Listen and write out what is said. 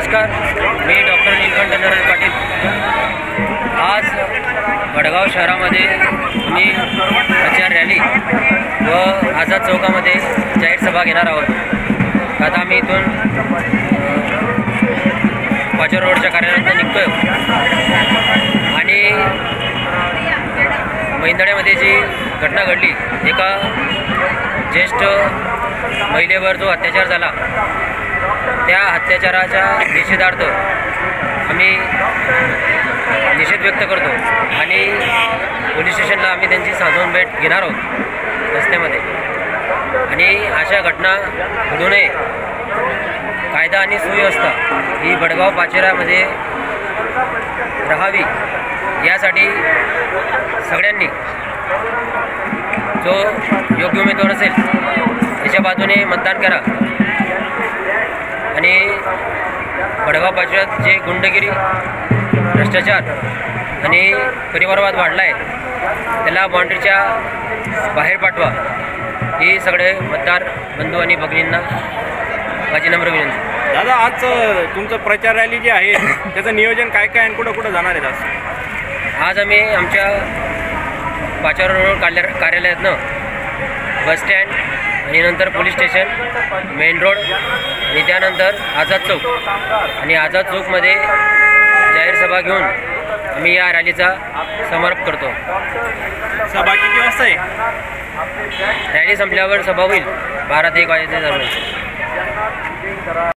नमस्कार, मी डॉक्टर नीलकंठ नारायण पाटील। आज वडगाव शहरामध्ये मी प्रचार रॅली व आझाद चौकामध्ये जाहीर सभा घेणार आहोत। आता आम्ही इथून पाचोरा रोडच्या कार्यालयात निघतोय आणि मैंदड्यामध्ये जी घटना घडली, एका ज्येष्ठ महिलेवर जो अत्याचार झाला, त्या अत्याचाराच्या निषेधार्थ आम्ही निषेध व्यक्त करतो आणि पोलीस स्टेशनला आम्ही त्यांची सांत्वन भेट घेणार आहोत रस्त्यामध्ये। आणि अशा घटना घडू नये, कायदा आणि सुव्यवस्था ही वडगाव पाचोऱ्यामध्ये राहावी यासाठी सगळ्यांनी जो योग्य उमेदवार असेल त्याच्या बाजूने मतदान करा आणि वडगाव पाचोऱ्यात जे गुंडगिरी, भ्रष्टाचार आणि परिवारवाद वाढला आहे त्याला बाउंड्रीच्या बाहेर पाठवा, ही सगळे मतदार बंधू आणि भगिनींना माझी नम्र विनंती। दादा, आज तुमचं प्रचार रॅली जी आहे त्याचं नियोजन काय काय आणि कुठं कुठं जाणार आहे? आज आम्ही आमच्या पाचोरा रोड कार्यालयातनं बस स्टँड आणि नंतर पोलीस स्टेशन, मेन रोड आणि त्यानंतर आझाद चौक आणि आझाद चौकमध्ये जाहीर सभा घेऊन आम्ही या रॅलीचा समारोप करतो। सभा किती वाजता आहे? रॅली संपल्यावर सभा होईल 12 ते 1 वाजेच्या दरम्यान।